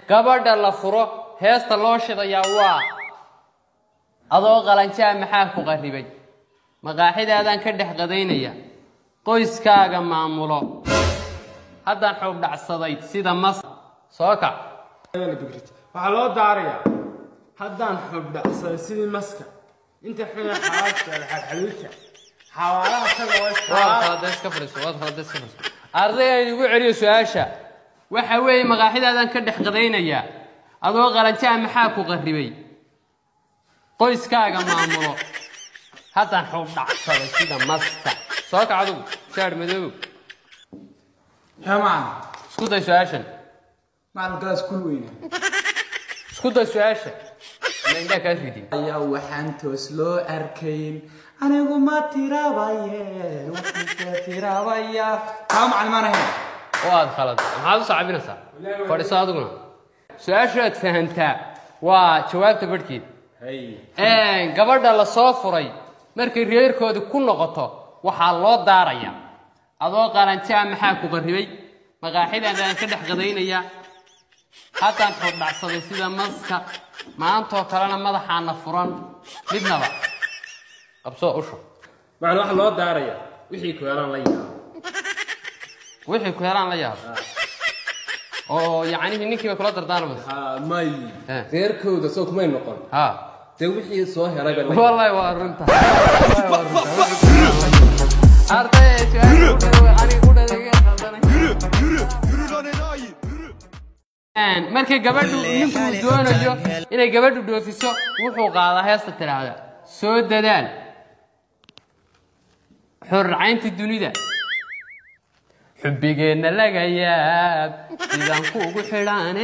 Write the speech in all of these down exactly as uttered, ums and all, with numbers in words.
gabadha la furo heesta loo shidayaa waa adoo qalanjaa maxaa ku qaribay maqaaxidaadaan ka dhex qadaynaya qoyskaaga maamulo haddaan xoog dhacsaday sida mas soo kac waxaa loo daarayaa haddaan xoog dhacsaday sidii maska inta xuna xaalaadka xalxaluuta xawaalaha taga waa iska fariiso waad khalad iska fariiso arday ay ugu celiyo su'aasha waxa weeye maqaaxidaadaan ka dhex qadaynaya adoo qalanjaa maxaa ku qaribay qoyskaaga maamulo haddaan xoog dhacsaday sida maska soo kac adigu shaar madow hamaan isku day su'aashan macalin gaas kul weyna isku day su'aasha indha ka fidi ayaa waxaan toos loo arkayn anigu ma tirabaye waxaan tirabaya taa macalin ma ahayn waad khalad maxaad u sacbinaysaa fadhiso adiguna su'aasha aad fahantaa waa jawaabta barhkeed ee gabadha la soo furay markay reerkoodi ku noqoto waxaa loo daarayaa adoo qalanjaa maxaa ku qaribay maqaaxidaadaan ka dhex qadaynaya haddaan xoog dhacsaday sida maska maantoo kalena madaxaana furan midnaba qabsoo usho macalin waxa loo daarayaa wixii ku helaan la yaabo wixii ku helaan la yaabo oo yacni ninkii kula dardaarmaysa may reerkooda soo kumay noqon ha dee wixii soo helay wallahi waa runta arday aniga ku dhadagay khaldanay markay gabadhu ninku doonayo inay gabadhu dhoofiso wuxuu qaadaa heesta tiraahda soo dadaal xurcaynta dunida xubbigeena laga yaab sidaan ku ugu xidhaane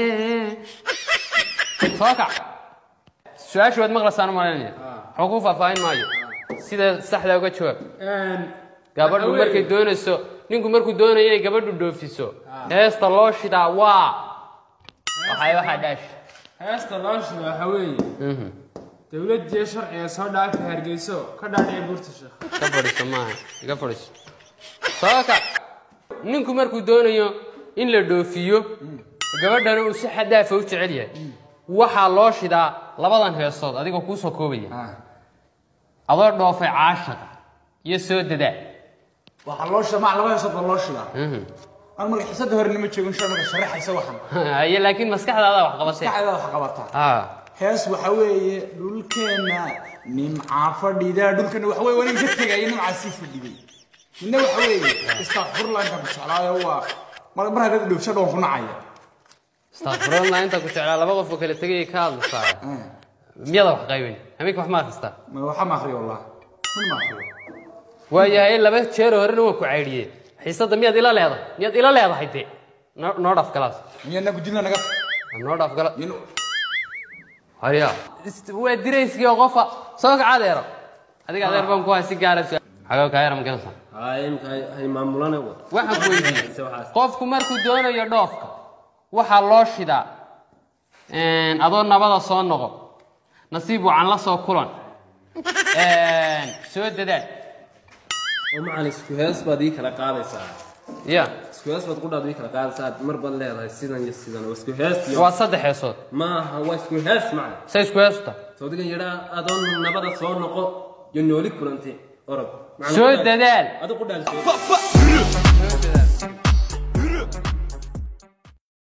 soo kac su'aashu waad maqlaysaan maalinaya waxba ku faahfaahin maayo sida saxda uga jawaab gabadhu markay doonayso ninku markuu doonayo inay gabadhu dhoofiso heesta loo shidaa waa waxay waxa dhaash heesta loo shidaa waxa weeye dawladda sharciga soo dhaafi hargeyso ka dhaadhiya buurta sheekh ka fadhiiso maaha iga fadhiiso soo kac ninku markuu doonayo in la dhoofiyo gabadhana uu si xadaafa u jecel yahay waxaa loo shidaa labadan heesood adigoo kuu soo koobaya adoo dhoofay caashaqa iyo soo dadaa waxaa loo shidaa mac laba heesood baa loo shidaa aan marka xisada hore nima joogin shan marka sharaxaysa waxan ayaa laakiin maskaxdaada wax qabatay maskaxdaada wax qabataa ha hees waxa weeye dhulkeena nimca fadhida dhulkeena waxa weeye wanin ka tagay nimca si fadhiday inna waxa weeye istaghfirullah inta ku jeclaayo waa mar mar hada dhoofsha dhoon ku nacaya istaghfirullah inta ku jeclaa laba qof oo kala tagay ka hadlaysaa miyada wax qaybin hameenka wax ma akhristaa ma waxa ma akhriyo wallah min ma akhriyo waayahay laba jeer horena waa ku caydiyay xiisada miyaad ila leedahay miyaad ila leedahay de noo dhaf kalaas miyana ku dilna naga noo dhaf kala hariya waa dirayskii qofa soo ka cadeero adiga adeer baan ku haysi gaaraysa xagaa ka yaram gansa hay hay maamulana waxa ku weydiiyay qofku markuu doonayo dhoofka waxa loo shidaa een adoo nabada soo noqo nasiib wacan la soo kulan een soo dadaal oo macalin isku hees baad ii kala qaadaysaa ya isku hees baad ku dhaad ii kala qaadaysaa mar bad leedahay sidan iyo sidan isku hees waa saddex heesood ma aha waa isku hees macalin say isku heesta soo digan yara adoon nabada soo noqo iyo nooli kulantay orod soo dadaal adigu ku dhaal